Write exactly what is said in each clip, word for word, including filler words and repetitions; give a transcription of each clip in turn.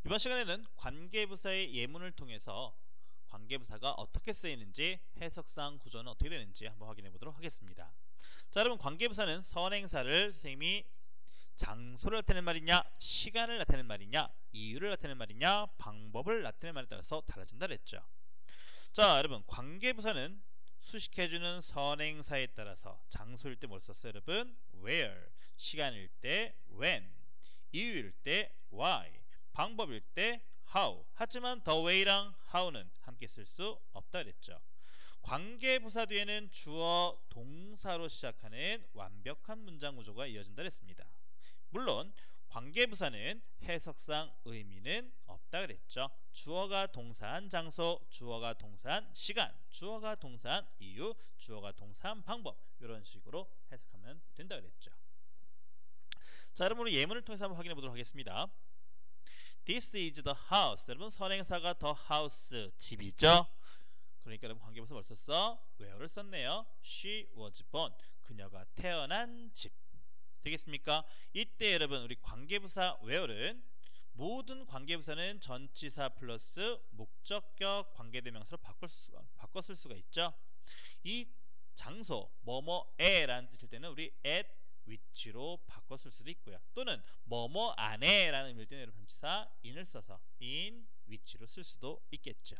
이번 시간에는 관계부사의 예문을 통해서 관계부사가 어떻게 쓰이는지, 해석상 구조는 어떻게 되는지 한번 확인해 보도록 하겠습니다. 자, 여러분, 관계부사는 선행사를 선생님이 장소를 나타내는 말이냐, 시간을 나타내는 말이냐, 이유를 나타내는 말이냐, 방법을 나타내는 말에 따라서 달라진다 그랬죠. 자, 여러분, 관계부사는 수식해주는 선행사에 따라서 장소일 때 뭘 썼어요, 여러분? where, 시간일 때 when, 이유일 때 why, 방법일 때 how. 하지만 the way랑 how는 함께 쓸 수 없다 그랬죠. 관계부사 뒤에는 주어, 동사로 시작하는 완벽한 문장 구조가 이어진다 그랬습니다. 물론 관계부사는 해석상 의미는 없다 그랬죠. 주어가 동사한 장소, 주어가 동사한 시간, 주어가 동사한 이유, 주어가 동사한 방법, 이런 식으로 해석하면 된다 그랬죠. 자, 여러분, 우리 예문을 통해서 한번 확인해 보도록 하겠습니다. This is the house. 여러분, 선행사가 the house, 집이죠. 그러니까 여러분, 관계부사 뭘 썼어? where를 썼네요. She was born. 그녀가 태어난 집. 되겠습니까? 이때 여러분, 우리 관계부사 where는 모든 관계부사는 전치사 플러스 목적격 관계대명사로 바꿀 수, 바꿔 쓸 수가 있죠. 이 장소, 뭐뭐에 라는 뜻일 때는 우리 at which로 바꿔 쓸 수도 있고요. 또는 뭐뭐 안에 라는 의미일 때는 여러분 전치사 in을 써서 in which로 쓸 수도 있겠죠.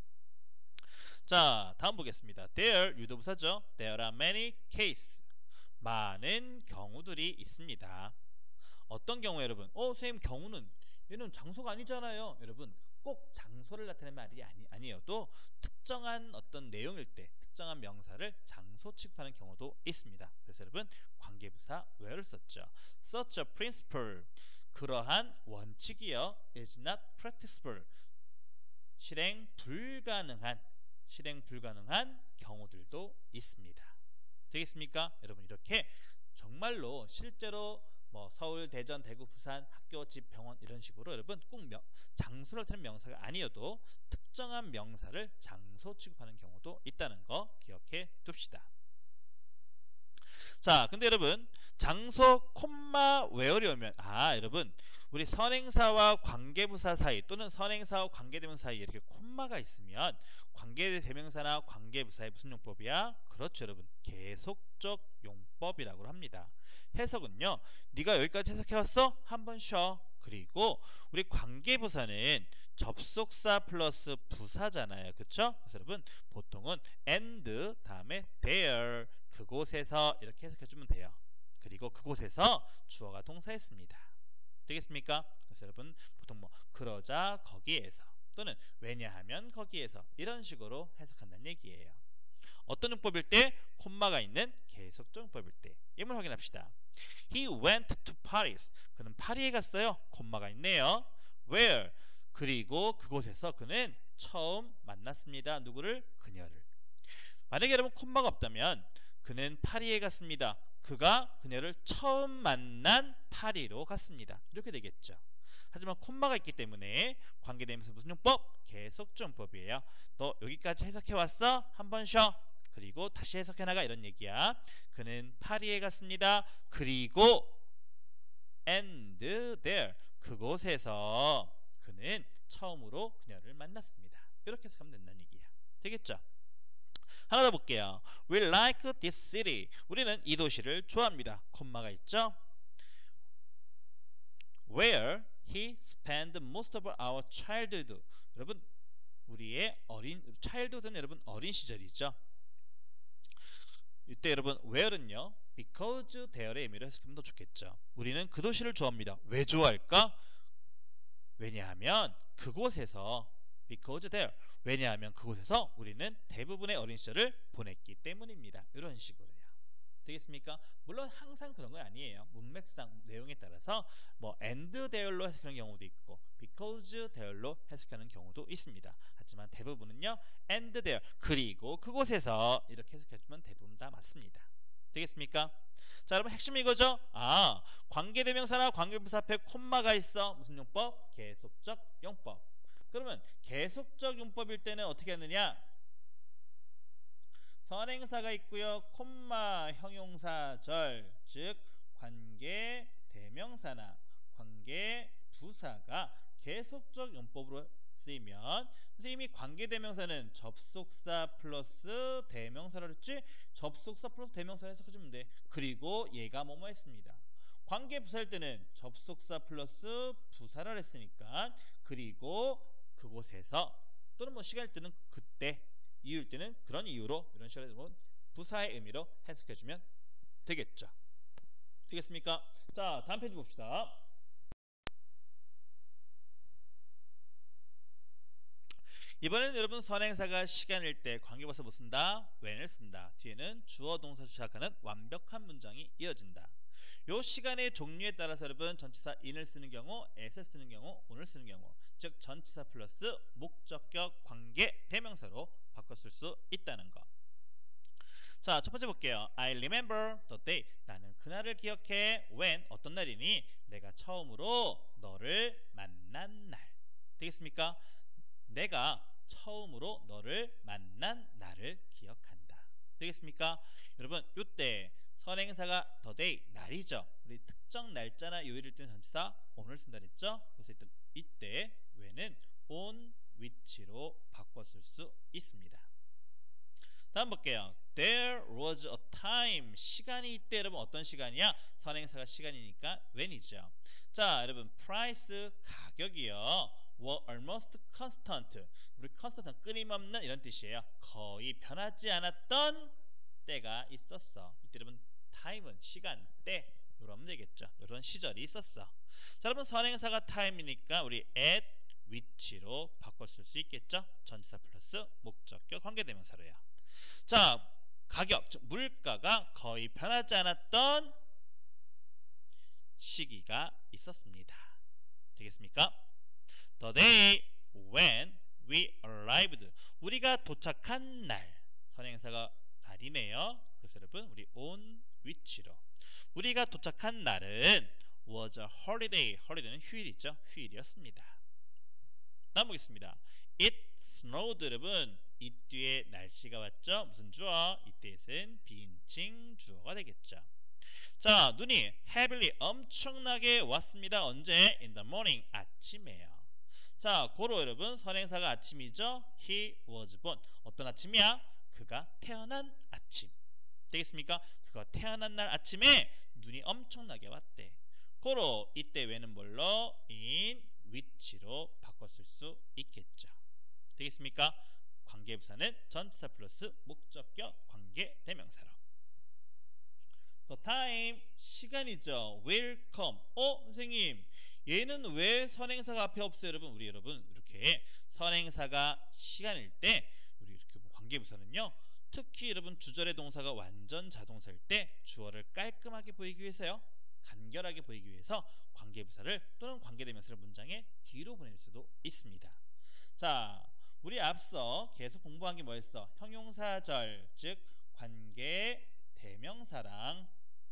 자, 다음 보겠습니다. There, 유도부사죠. There are many cases. 많은 경우들이 있습니다. 어떤 경우 여러분? 어, 선생님, 경우는 얘는 장소가 아니잖아요. 여러분, 꼭 장소를 나타내는 말이 아니, 아니어도 특정한 어떤 내용일 때 특정한 명사를 장소 취급하는 경우도 있습니다. 그래서 여러분, 관계부사 where를 썼죠. Such a principle, 그러한 원칙이요, is not practicable, 실행 불가능한 실행 불가능한 경우들도 있습니다. 되겠습니까? 여러분, 이렇게 정말로 실제로 뭐 서울, 대전, 대구, 부산, 학교, 집, 병원 이런 식으로 여러분 꼭 명, 장소를 나타내는 명사가 아니어도 특정한 명사를 장소 취급하는 경우도 있다는 거 기억해 둡시다. 자, 근데 여러분, 장소 콤마 where이 오면, 아, 여러분, 우리 선행사와 관계부사 사이 또는 선행사와 관계대명사 사이에 이렇게 콤마가 있으면 관계대명사나 관계부사의 무슨 용법이야? 그렇죠, 여러분, 계속적 용법이라고 합니다. 해석은요, 네가 여기까지 해석해왔어? 한번 쉬어. 그리고 우리 관계부사는 접속사 플러스 부사잖아요. 그쵸? 그래서 여러분, 보통은 and 다음에 there, 그곳에서 이렇게 해석해주면 돼요. 그리고 그곳에서 주어가 동사했습니다. 되겠습니까? 그래서 여러분, 보통 뭐 그러자 거기에서 또는 왜냐하면 거기에서 이런 식으로 해석한다는 얘기예요. 어떤 용법일 때? 콤마가 있는 계속적 용법일 때. 예문 확인합시다. He went to Paris. 그는 파리에 갔어요. 콤마가 있네요. Where? 그리고 그곳에서 그는 처음 만났습니다. 누구를? 그녀를. 만약에 여러분 콤마가 없다면 그는 파리에 갔습니다. 그가 그녀를 처음 만난 파리로 갔습니다. 이렇게 되겠죠. 하지만 콤마가 있기 때문에 관계대명사 무슨 용법? 계속적 용법이에요. 너 여기까지 해석해왔어? 한번 쉬어. 그리고 다시 해석해나가, 이런 얘기야. 그는 파리에 갔습니다. 그리고 and there, 그곳에서 그는 처음으로 그녀를 만났습니다. 이렇게 해석하면 된다는 얘기야. 되겠죠? 하나 더 볼게요. We like this city. 우리는 이 도시를 좋아합니다. 콤마가 있죠? Where he spent most of our childhood. 여러분, 우리의 어린 childhood는 여러분 어린 시절이죠. 이때 여러분 where는요, because there의 의미로 해석하면 더 좋겠죠. 우리는 그 도시를 좋아합니다. 왜 좋아할까? 왜냐하면 그곳에서, because there, 왜냐하면 그곳에서 우리는 대부분의 어린 시절을 보냈기 때문입니다. 이런 식으로요. 되겠습니까? 물론 항상 그런 건 아니에요. 문맥상 내용에 따라서 뭐 and there로 해석하는 경우도 있고 because there로 해석하는 경우도 있습니다. 하지만 대부분은요, and there, 그리고 그곳에서 이렇게 해석해주면 대부분 다 맞습니다. 되겠습니까? 자, 여러분, 핵심이 이거죠? 아, 관계대명사나 관계부사 앞에 콤마가 있어. 무슨 용법? 계속적 용법. 그러면 계속적 용법일 때는 어떻게 하느냐? 선행사가 있고요, 콤마 형용사절, 즉 관계대명사나 관계부사가 계속적 용법으로 쓰이면 선생님이 관계대명사는 접속사 플러스 대명사라 그랬지? 접속사 플러스 대명사를 해석해주면 돼. 그리고 얘가 뭐뭐 했습니다. 관계부사일 때는 접속사 플러스 부사를 했으니까 그리고 그곳에서 또는 뭐 시간일 때는 그때, 이유일 때는 그런 이유로, 이런 식으로 부사의 의미로 해석해주면 되겠죠. 되겠습니까? 자, 다음 페이지 봅시다. 이번에는 여러분 선행사가 시간일 때 관계부사 못 쓴다? when을 쓴다. 뒤에는 주어 동사 시작하는 완벽한 문장이 이어진다. 요 시간의 종류에 따라서 여러분 전치사 in을 쓰는 경우, as를 쓰는 경우, on을 쓰는 경우, 즉 전치사 플러스 목적격 관계 대명사로 바꿔 쓸 수 있다는 거. 자, 첫 번째 볼게요. I remember the day. 나는 그날을 기억해. when 어떤 날이니? 내가 처음으로 너를 만난 날. 되겠습니까? 내가 처음으로 너를 만난 날을 기억한다. 되겠습니까? 여러분, 이때 선행사가 the day, 날이죠. 우리 특정 날짜나 요일일 때는 전치사 on을 쓴다 그랬죠? 그래서 이때, 이때 when은 on which로 바꿔 쓸 수 있습니다. 다음 볼게요. There was a time. 시간이 이때 여러분 어떤 시간이야? 선행사가 시간이니까 when이죠. 자, 여러분 price 가격이요. were almost constant. 우리 constant은 끊임없는 이런 뜻이에요. 거의 변하지 않았던 때가 있었어. 이때 여러분 time은 시간, 때 이러면 되겠죠. 이런 시절이 있었어. 자, 여러분 선행사가 time이니까 우리 at which로 바꿔 쓸 수 있겠죠. 전치사 플러스 목적격 관계대명사로요. 자, 가격, 즉 물가가 거의 변하지 않았던 시기가 있었습니다. 되겠습니까? The day when we arrived. 우리가 도착한 날. 선행사가 날이네요. 그래서 여러분 우리 on which로. 우리가 도착한 날은 was a holiday. holiday는 휴일이죠. 휴일이었습니다. 다음 보겠습니다. It snowed. 여러분 이 뒤에 날씨가 왔죠. 무슨 주어? 이때에는 비인칭 주어가 되겠죠. 자, 눈이 heavily 엄청나게 왔습니다. 언제? in the morning 아침에요. 자, 고로 여러분 선행사가 아침이죠. He was born. 어떤 아침이야? 그가 태어난 아침. 되겠습니까? 그가 태어난 날 아침에 눈이 엄청나게 왔대. 고로 이때 when은 뭘로? in which로 바꿔 쓸 수 있겠죠. 되겠습니까? 관계부사는 전치사 플러스 목적격 관계 대명사로. The time 시간이죠. will come. 어, 선생님 얘는 왜 선행사가 앞에 없어요? 여러분 우리 여러분 이렇게 선행사가 시간일 때 우리 이렇게 관계부사는요. 특히 여러분 주절의 동사가 완전 자동사일 때 주어를 깔끔하게 보이기 위해서요. 간결하게 보이기 위해서 관계부사를 또는 관계대명사를 문장의 뒤로 보낼 수도 있습니다. 자, 우리 앞서 계속 공부한 게 뭐였어? 형용사절, 즉 관계대명사랑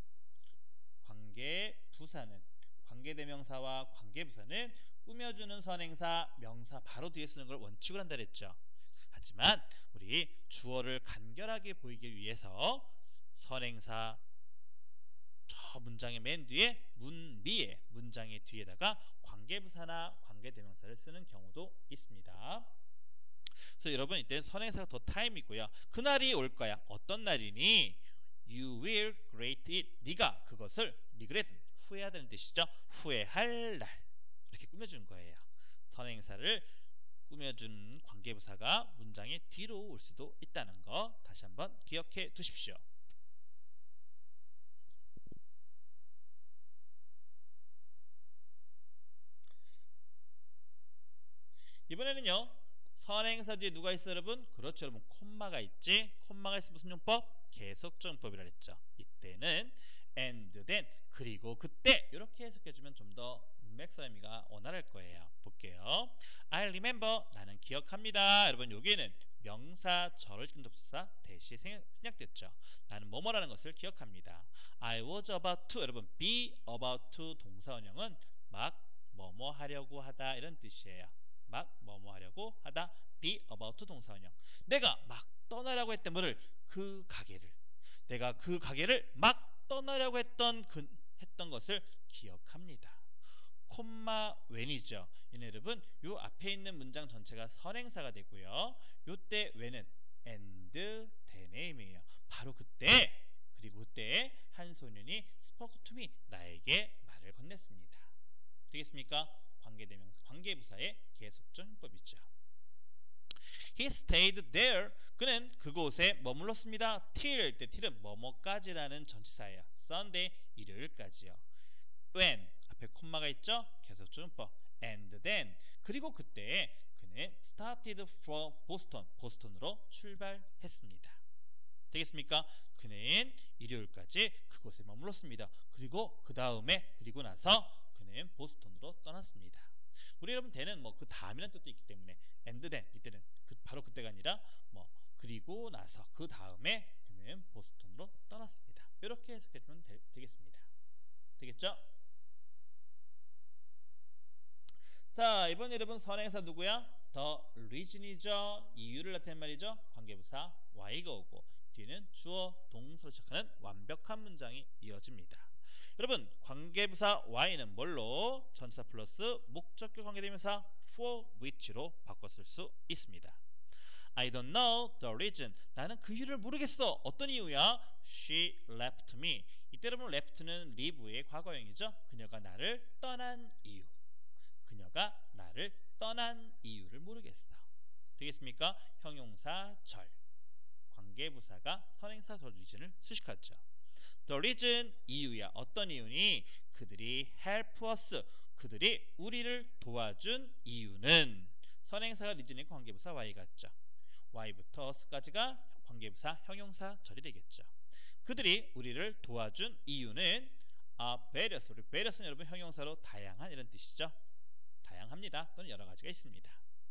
관계부사는 관계대명사와 관계부사는 꾸며주는 선행사, 명사 바로 뒤에 쓰는 걸 원칙으로 한다 그랬죠. 하지만 우리 주어를 간결하게 보이기 위해서 선행사 저 문장의 맨 뒤에 문미에 문장의 뒤에다가 관계부사나 관계대명사를 쓰는 경우도 있습니다. 그래서 여러분 이때 선행사가 더 타임이고요. 그날이 올 거야. 어떤 날이니? You will regret it. 네가 그것을 regret, 후회하다는 뜻이죠. 후회할 날. 이렇게 꾸며주는 거예요. 선행사를 꾸며준 관계부사가 문장의 뒤로 올 수도 있다는 거 다시 한번 기억해 두십시오. 이번에는요. 선행사 뒤에 누가 있어요 여러분? 그렇죠 여러분. 콤마가 있지. 콤마가 있으면 무슨 용법? 계속적 용법이라 했죠. 이때는 and then 그리고 그때 이렇게 해석해주면 좀 더 문맥사 의미가 원활할 거예요. 볼게요. I remember 나는 기억합니다. 여러분 여기에는 명사 절을 지킨 접속사 대시 생략됐죠. 나는 뭐뭐라는 것을 기억합니다. I was about to 여러분 be about to 동사원형은 막 뭐뭐 하려고 하다 이런 뜻이에요. 막 뭐뭐 하려고 하다 be about to 동사원형. 내가 막 떠나려고 했던 뭐를 그 가게를 내가 그 가게를 막 떠나려고 했던 그 했던 것을 기억합니다. 콤마 when이죠. 얘는 여러분 요 앞에 있는 문장 전체가 선행사가 되고요. 요때 when은 and then의 의미예요. 바로 그때, 그리고 그때 한 소년이 spoke to me, 나에게 말을 건넸습니다. 되겠습니까? 관계대명사, 관계부사의 계속적 용법이죠. He stayed there. 그는 그곳에 머물렀습니다. till, 때 till은 뭐뭐까지라는 전치사예요. Sunday, 일요일까지요. when, 앞에 콤마가 있죠? 계속적 용법. and then, 그리고 그때 그는 started from Boston, 보스턴으로 출발했습니다. 되겠습니까? 그는 일요일까지 그곳에 머물렀습니다. 그리고 그 다음에, 그리고 나서 그는 보스턴으로 떠났습니다. 우리 여러분 then은 뭐 그 다음이라는 뜻도 있기 때문에 and then, 이때는 그 바로 그때가 아니라 뭐 그리고 나서, 그 다음에 그는 보스턴으로 떠났습니다. 이렇게 해석해주면 되, 되겠습니다. 되겠죠? 자, 이번 여러분 선행사 누구야? the reason이죠. 이유를 나타낸 말이죠. 관계부사 y가 오고 뒤는 주어 동사로 시작하는 완벽한 문장이 이어집니다. 여러분, 관계부사 y는 뭘로? 전치사 플러스 목적격 관계대명사 for which로 바꿨을 수 있습니다. I don't know the reason. 나는 그 이유를 모르겠어. 어떤 이유야? She left me. 이때 여러분 left는 leave의 과거형이죠. 그녀가 나를 떠난 이유. 그녀가 나를 떠난 이유를 모르겠어. 되겠습니까? 형용사 절. 관계부사가 선행사 the reason을 수식하죠. The reason, 이유야. 어떤 이유니? 그들이 help us, 그들이 우리를 도와준 이유는, 선행사가 reason이니까 관계부사 y 같죠. y부터 us까지가 관계부사 형용사 절이 되겠죠. 그들이 우리를 도와준 이유는 아, various, 우리 various는 여러분 형용사로 다양한 이런 뜻이죠. 다양합니다. 또는 여러 가지가 있습니다.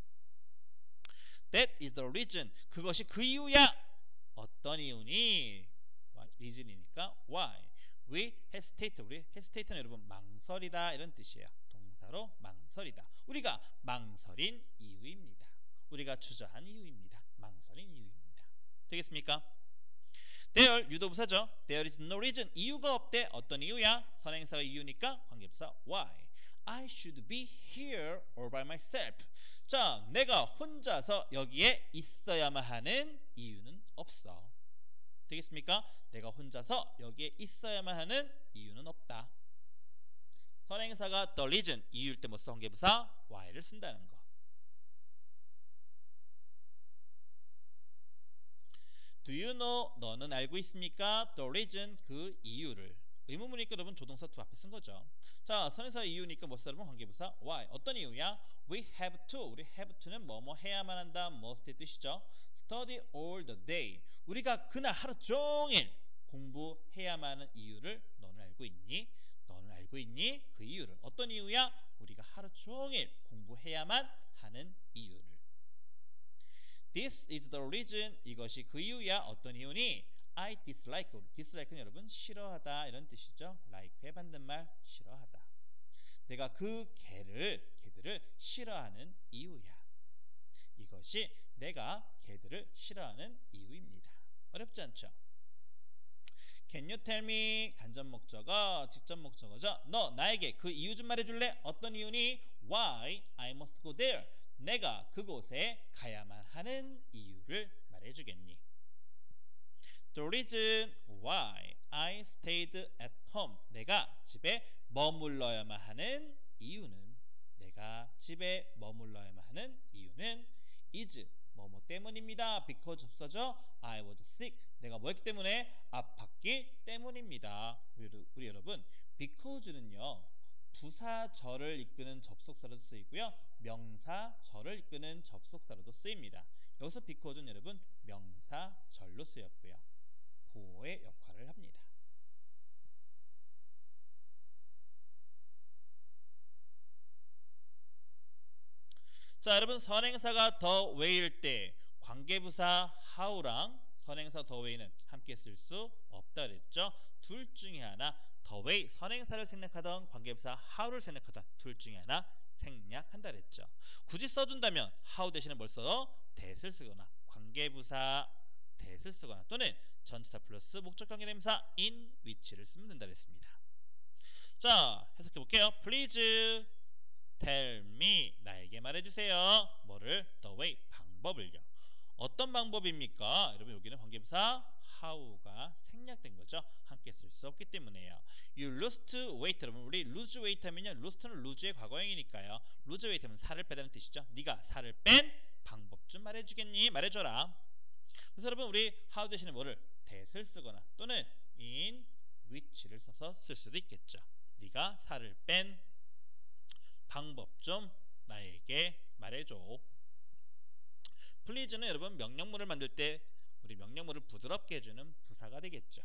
That is the reason, 그것이 그 이유야. 어떤 이유니? reason이니까 why we hesitate, 우리 hesitate는 여러분 망설이다 이런 뜻이에요. 동사로 망설이다. 우리가 망설인 이유입니다. 우리가 주저한 이유입니다. 망설인 이유입니다. 되겠습니까? There, 유도부사죠. There is no reason, 이유가 없대. 어떤 이유야? 선행사가 이유니까 관계부사 why I should be here all by myself. 자, 내가 혼자서 여기에 있어야만 하는 이유는 없어. 되겠습니까? 내가 혼자서 여기에 있어야만 하는 이유는 없다. 선행사가 the reason, 이유일 때 뭐 써? 관계부사 why를 쓴다는 거. Do you know, 너는 알고 있습니까? The reason, 그 이유를. 의문문이니까 여러분 조동사 to 앞에 쓴 거죠. 자, 선행사 이유니까 뭐 써? 여러분 관계부사 why. 어떤 이유야? We have to, 우리 have to는 뭐뭐 해야만 한다, must의 뜻이죠. Study all the day. 우리가 그날 하루 종일 공부해야만 하는 이유를 너는 알고 있니? 너는 알고 있니? 그 이유를. 어떤 이유야? 우리가 하루 종일 공부해야만 하는 이유를. This is the reason, 이것이 그 이유야. 어떤 이유니? I dislike, dislike는 여러분 싫어하다 이런 뜻이죠. like의 반대말 싫어하다. 내가 그 개를, 개들을 싫어하는 이유야. 이것이 내가 개들을 싫어하는 이유입니다. 어렵지 않죠? Can you tell me? 간접 목적어, 직접 목적어죠. 너 나에게 그 이유 좀 말해줄래? 어떤 이유니? Why I must go there? 내가 그곳에 가야만 하는 이유를 말해주겠니? The reason why I stayed at home. 내가 집에 머물러야만 하는 이유는, 내가 집에 머물러야만 하는 이유는 is 뭐뭐 때문입니다. because 없어져. I was sick. 내가 뭐였기 때문에? 아팠기 때문입니다. 우리, 우리 여러분, because는요 부사절을 이끄는 접속사로도 쓰이고요, 명사절을 이끄는 접속사로도 쓰입니다. 여기서 because는 여러분 명사절로 쓰였고요, 보호의 역할을 합니다. 자, 여러분, 선행사가 the way일 때 관계부사 how랑 선행사 the way는 함께 쓸 수 없다 그랬죠. 둘 중에 하나, the way, 선행사를 생략하던 관계부사 how를 생략하던 둘 중에 하나 생략한다 그랬죠. 굳이 써준다면 how 대신에 뭘 써? that을 쓰거나 관계부사 that을 쓰거나 또는 전치사 플러스 목적 관계대명사 in which를 쓰면 된다 그랬습니다. 자, 해석해 볼게요. Please tell me 나에게 말해주세요. 뭐를? the way 방법을요. 어떤 방법입니까? 여러분 여기는 관계부사 how가 생략된 거죠. 함께 쓸 수 없기 때문에요. You lost weight. 여러분 우리 lose weight 하면요, lose는 lose의 과거형이니까요. lose weight 하면 살을 빼다는 뜻이죠. 네가 살을 뺀 방법 좀 말해주겠니? 말해줘라. 그래서 여러분 우리 how 대신에 뭐를? that을 쓰거나 또는 in which를 써서 쓸 수도 있겠죠. 네가 살을 뺀 방법 좀 나에게 말해줘. please는 여러분 명령문을 만들 때 우리 명령문을 부드럽게 해주는 부사가 되겠죠.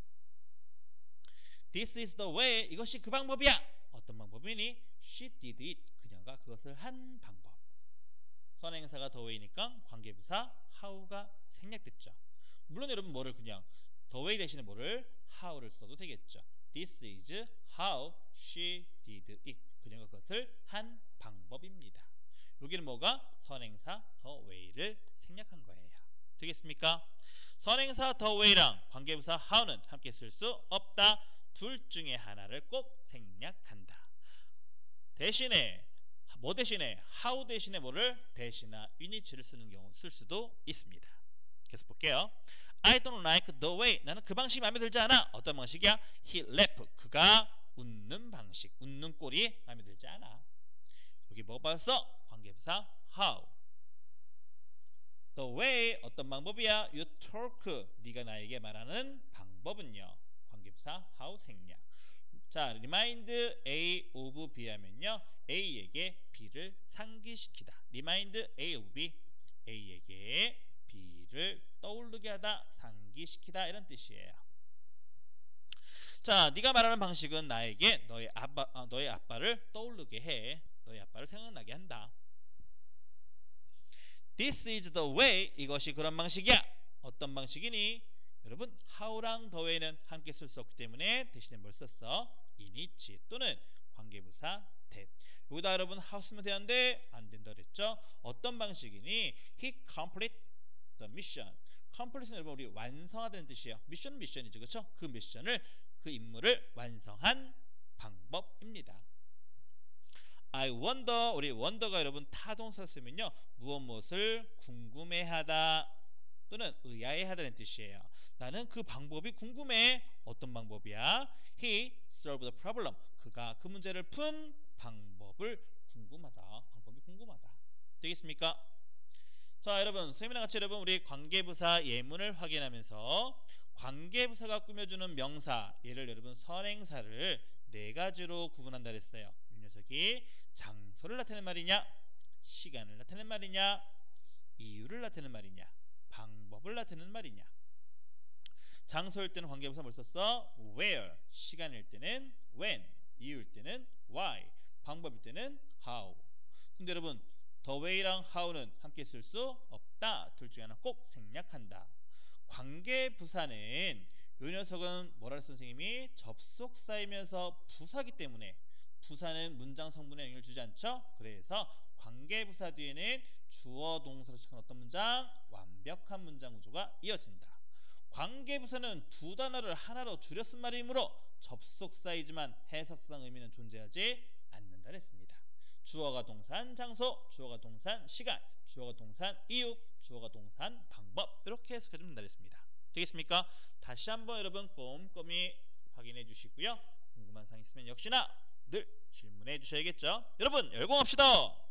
This is the way. 이것이 그 방법이야. 어떤 방법이니? She did it. 그녀가 그것을 한 방법. 선행사가 the way니까 관계부사 how가 생략됐죠. 물론 여러분 뭐를 그냥 the way 대신에 뭐를? how를 써도 되겠죠. This is how she did it. 그녀가 그것을 한 방법입니다. 여기는 뭐가? 선행사 the way를 생략한 거예요. 되겠습니까? 선행사 the way랑 관계부사 how는 함께 쓸 수 없다. 둘 중에 하나를 꼭 생략한다. 대신에 뭐 대신에? how 대신에 뭐를? 대신나 유니치를 쓰는 경우 쓸 수도 있습니다. 계속 볼게요. I don't like the way. 나는 그 방식이 마음에 들지 않아. 어떤 방식이야? He laughed. 그가 웃는 방식, 웃는 꼴이 마음에 들지 않아. 여기 뭐 봤어? 관계부사 how. The way 어떤 방법이야? You talk. 네가 나에게 말하는 방법은요. 관계부사 how 생략. 자, remind A of B 하면요, A에게 B를 상기시키다. remind A of B. A에게 B를 떠오르게 하다, 상기시키다 이런 뜻이에요. 자, 네가 말하는 방식은 나에게 너의 아빠, 어, 너의 아빠를 떠오르게 해. 너의 아빠를 생각나게 한다. This is the way. 이것이 그런 방식이야. 어떤 방식이니? 여러분 how랑 the way는 함께 쓸 수 없기 때문에 대신에 뭘 썼어? in이지 또는 관계부사 that. 여기다 여러분 how 쓰면 되는데 안 된다 그랬죠. 어떤 방식이니? He complete the mission. complete는 여러분 우리 완성하다는 뜻이에요. 미션은 미션이죠, 그렇죠? 그 미션을, 그 임무를 완성한 방법입니다. I wonder. 우리 wonder가 여러분 타동사 쓰면요, 무엇 무엇을 궁금해하다 또는 의아해하다는 뜻이에요. 나는 그 방법이 궁금해. 어떤 방법이야? He solved the problem. 그가 그 문제를 푼 방법을 궁금하다. 방법이 궁금하다. 되겠습니까? 자, 여러분 선생님이랑 같이 여러분 우리 관계부사 예문을 확인하면서 관계부사가 꾸며주는 명사, 얘를 여러분 선행사를 네 가지로 구분한다 그랬어요. 이 녀석이 장소를 나타내는 말이냐, 시간을 나타내는 말이냐, 이유를 나타내는 말이냐, 방법을 나타내는 말이냐. 장소일 때는 관계부사 뭘 썼어? where. 시간일 때는 when. 이유일 때는 why. 방법일 때는 how. 근데 여러분 the way랑 how는 함께 쓸 수 없다. 둘 중에 하나 꼭 생략한다. 관계부사는 이 녀석은 뭐라 했어 선생님이? 접속사이면서 부사기 때문에 부사는 문장 성분에 영향을 주지 않죠. 그래서 관계부사 뒤에는 주어 동사로 시작한 어떤 문장? 완벽한 문장 구조가 이어진다. 관계부사는 두 단어를 하나로 줄여 쓴 말이므로 접속사이지만 해석상 의미는 존재하지 않는다 그랬습니다. 주어가 동사한 장소, 주어가 동사한 시간, 주어가 동사한 이유, 주어가 동사한 방법, 이렇게 해석해주면 된다 그랬습니다. 되겠습니까? 다시 한번 여러분 꼼꼼히 확인해 주시고요. 궁금한 사항 있으면 역시나 늘 질문해 주셔야겠죠. 여러분 열공합시다.